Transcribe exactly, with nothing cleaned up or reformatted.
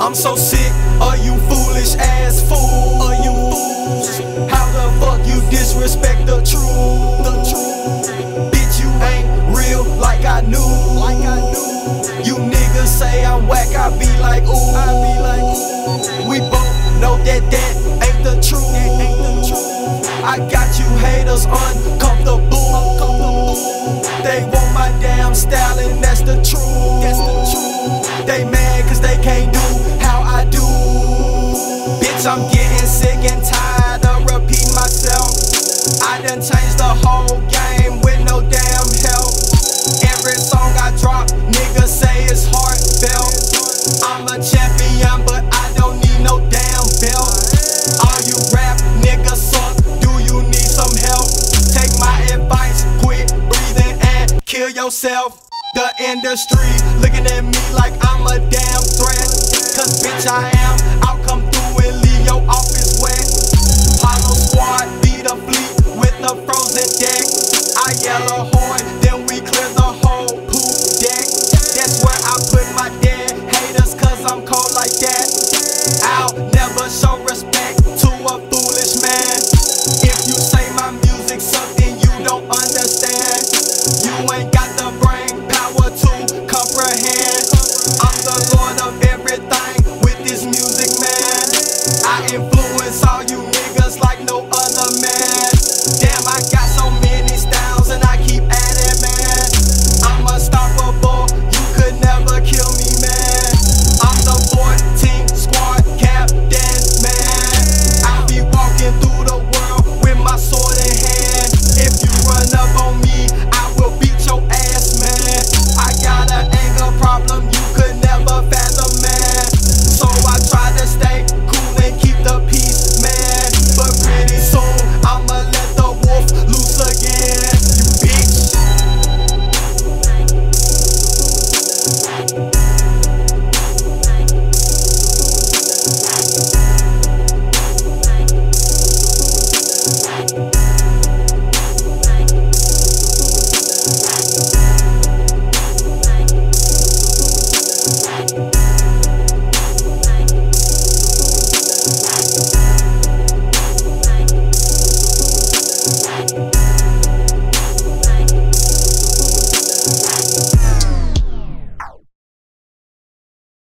I'm so sick of you foolish ass fools. Of you fools. How the fuck you disrespect the truth? The truth. Bitch, you ain't real like I knew. Like I knew. You niggas say I'm whack, I be like ooh. I be like ooh. We both know that that ain't the truth. That ain't the truth. I got you haters uncomfortable. Uncomfortable. They want my damn style and that's the truth. That's the truth. They mad cause they can't do how I do. Bitch, I'm getting sick and tired of repeating myself. I done changed the whole game with no damn help. Every song I drop, niggas say it's heartfelt. I'm a champion, but I don't need no damn belt. All you rap niggas suck, do you need some help? Take my advice, quit breathing and kill yourself. The industry looking at me like I'm a damn threat. Cause bitch I am